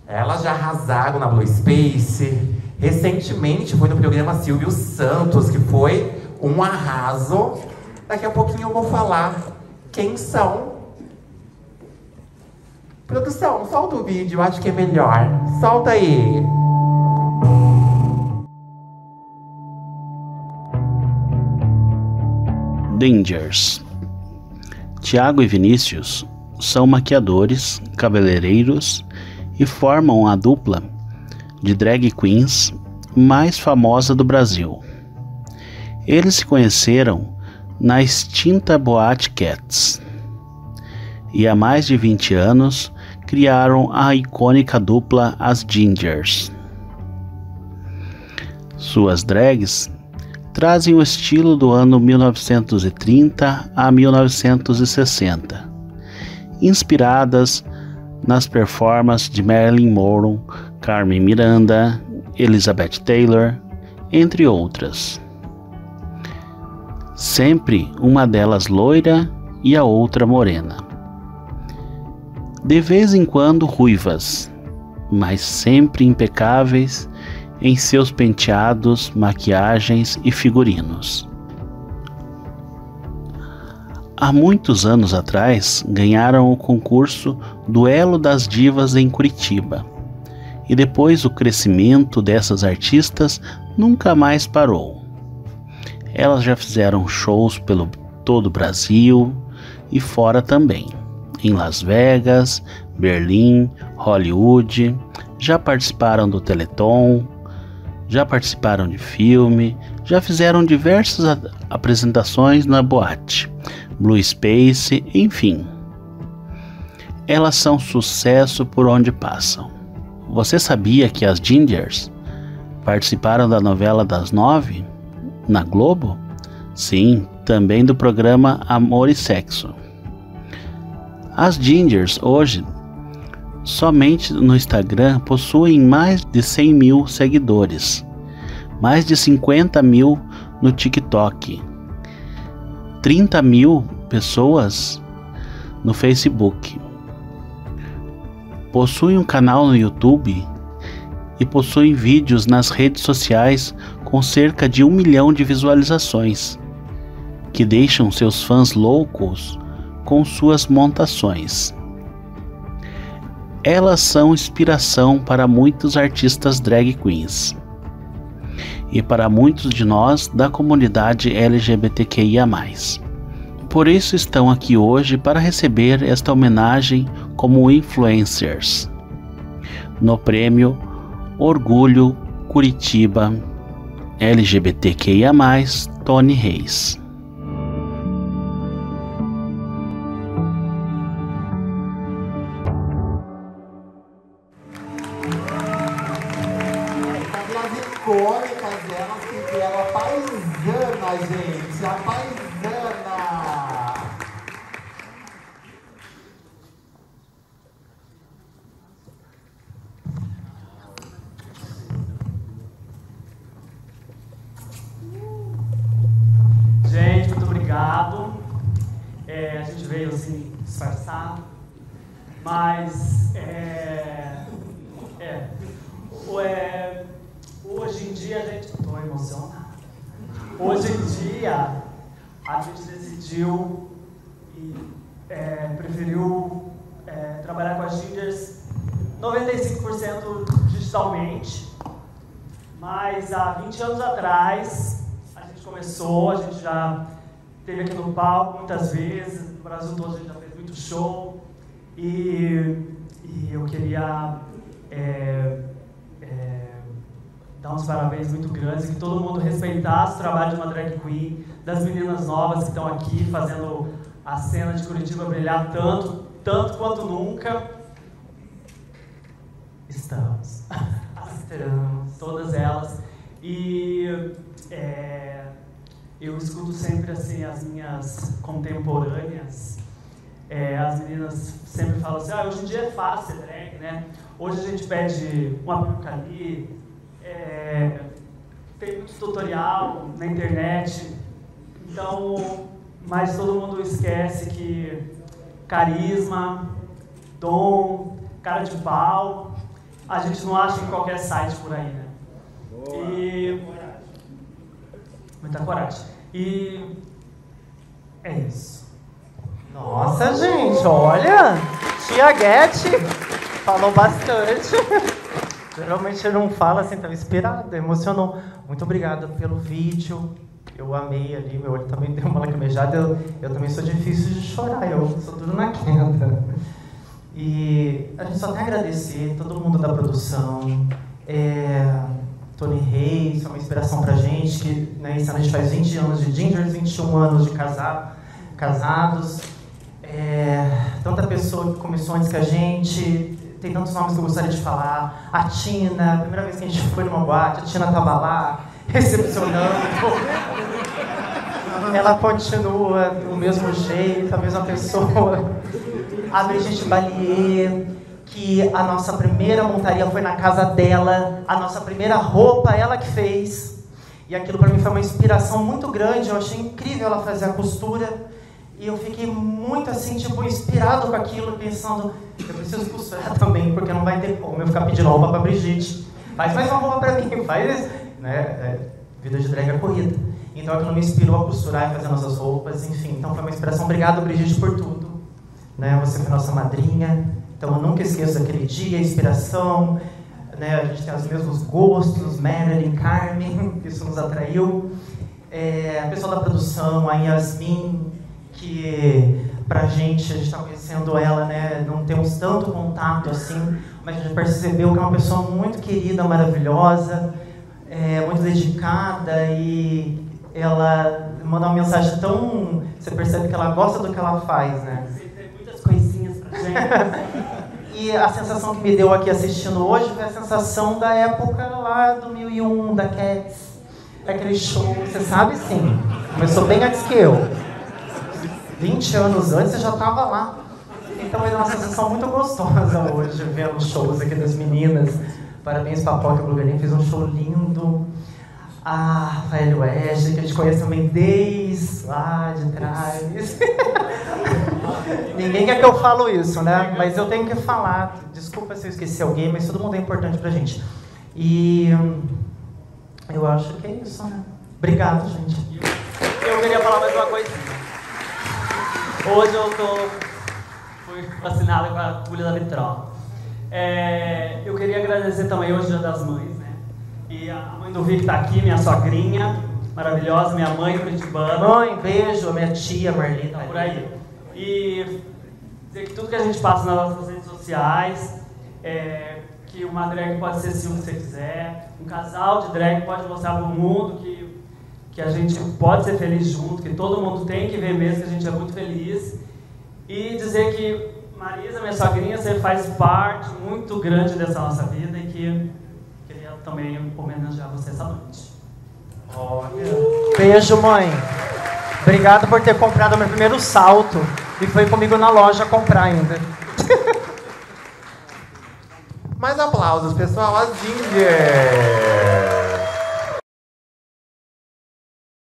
Elas já arrasaram na Blue Space. Recentemente foi no programa Silvio Santos, que foi um arraso. Daqui a pouquinho eu vou falar quem são. Produção, solta o vídeo, acho que é melhor. Solta aí. Gingers. Tiago e Vinícius são maquiadores, cabeleireiros e formam a dupla de drag queens mais famosa do Brasil. Eles se conheceram na extinta Boate Cats e há mais de 20 anos criaram a icônica dupla As Gingers. Suas drags trazem o estilo do ano 1930 a 1960, inspiradas nas performances de Marilyn Monroe, Carmen Miranda, Elizabeth Taylor, entre outras. Sempre uma delas loira e a outra morena. De vez em quando ruivas, mas sempre impecáveis em seus penteados, maquiagens e figurinos. Há muitos anos atrás, ganharam o concurso Duelo das Divas em Curitiba. E depois o crescimento dessas artistas nunca mais parou. Elas já fizeram shows pelo todo o Brasil e fora também. Em Las Vegas, Berlim, Hollywood, já participaram do Teleton, já participaram de filme, já fizeram diversas apresentações na boate, Blue Space, enfim. Elas são sucesso por onde passam. Você sabia que as Gingers participaram da novela das 9 na Globo? Sim, também do programa Amor e Sexo. As Gingers hoje, somente no Instagram, possuem mais de 100 mil seguidores, mais de 50 mil no TikTok, 30 mil pessoas no Facebook. Possuem um canal no YouTube e possuem vídeos nas redes sociais com cerca de 1 milhão de visualizações, que deixam seus fãs loucos com suas montações. Elas são inspiração para muitos artistas drag queens e para muitos de nós da comunidade LGBTQIA+. Por isso estão aqui hoje para receber esta homenagem como influencers no prêmio Orgulho Curitiba LGBTQIA+, Tony Reis. Icônicas delas que vieram a paisana, gente, a paisana. Gente, muito obrigado. A gente veio assim disfarçado, mas hoje em dia a gente... Estou emocionada. Hoje em dia a gente decidiu e preferiu trabalhar com as Gingers 95% digitalmente, mas há 20 anos atrás a gente começou, a gente já esteve aqui no palco muitas vezes, no Brasil todo a gente já fez muito show e eu queria dar uns parabéns muito grandes, que todo mundo respeitasse o trabalho de uma drag queen, das meninas novas que estão aqui fazendo a cena de Curitiba brilhar tanto quanto nunca. Estamos, todas elas. E eu escuto sempre assim as minhas contemporâneas, as meninas sempre falam assim, hoje em dia é fácil ser drag, né? Hoje a gente pede uma peruca ali, tem muito tutorial na internet, então, mas todo mundo esquece que carisma, dom, cara de pau a gente não acha em qualquer site por aí, né? E... muita coragem. E... é isso. Nossa, gente, olha! Tia Guete falou bastante. Geralmente não fala assim, estava inspirado, emocionou. Muito obrigada pelo vídeo. Eu amei ali, meu olho também deu uma lacrimejada. Eu também sou difícil de chorar, eu sou tudo na quenta. E a gente só tem a agradecer todo mundo da produção. Tony Reis, é uma inspiração pra gente, que né, esse ano a gente faz 20 anos de Gingers, 21 anos de casados. Tanta pessoa que começou antes que a gente. Tem tantos nomes que eu gostaria de falar. A Tina, a primeira vez que a gente foi numa boate, a Tina estava lá, recepcionando. Ela continua do mesmo jeito, a mesma pessoa. A Brigitte Balier, que a nossa primeira montaria foi na casa dela, a nossa primeira roupa ela que fez. E aquilo para mim foi uma inspiração muito grande, eu achei incrível ela fazer a costura. E eu fiquei muito assim, tipo, inspirado com aquilo, pensando, eu preciso costurar também, porque não vai ter como eu ficar pedindo roupa pra Brigitte. Faz mais uma roupa pra mim, faz, né? Vida de drag é corrida. Então aquilo me inspirou a costurar e fazer nossas roupas, enfim. Então foi uma inspiração. Obrigado, Brigitte, por tudo. Né? Você foi nossa madrinha, então eu nunca esqueço daquele dia, a inspiração. Né? A gente tem os mesmos gostos, Marilyn, Carmen, isso nos atraiu. A pessoa da produção, a Yasmin, que pra gente, a gente tá conhecendo ela, né, não temos tanto contato assim, mas a gente percebeu que é uma pessoa muito querida, maravilhosa, muito dedicada, e ela manda uma mensagem tão... Você percebe que ela gosta do que ela faz, né? Tem muitas coisinhas pra gente. E a sensação que me deu aqui assistindo hoje foi a sensação da época lá do 1001, da Cats, aquele show, você sabe sim, começou bem antes que eu. 20 anos antes você já estava lá. Então é uma sensação muito gostosa hoje, vendo os shows aqui das meninas. Parabéns para a Poca Bulgarinha, fez um show lindo. A Rafael West, que a gente conhece também desde lá de trás. Ninguém quer que eu falo isso, né? Mas eu tenho que falar. Desculpa se eu esqueci alguém, mas todo mundo é importante pra gente. E eu acho que é isso, né? Obrigado, gente. Eu queria falar mais uma coisinha. Hoje eu fui vacinada com a agulha da vitrola. Eu queria agradecer também hoje, Dia das Mães, né? E a mãe do Vic está aqui, minha sogrinha maravilhosa, minha mãe curitibana. Mãe, beijo, a minha tia Marli tá por aí. E dizer que tudo que a gente passa nas nossas redes sociais, que uma drag pode ser se você quiser, um casal de drag pode mostrar para o mundo que a gente pode ser feliz junto, que todo mundo tem que ver mesmo que a gente é muito feliz. E dizer que Marisa, minha sogrinha, você faz parte muito grande dessa nossa vida e que queria também homenagear você essa noite. Beijo, mãe. Obrigado por ter comprado meu primeiro salto e foi comigo na loja comprar ainda. Mais aplausos, pessoal. A Ginger.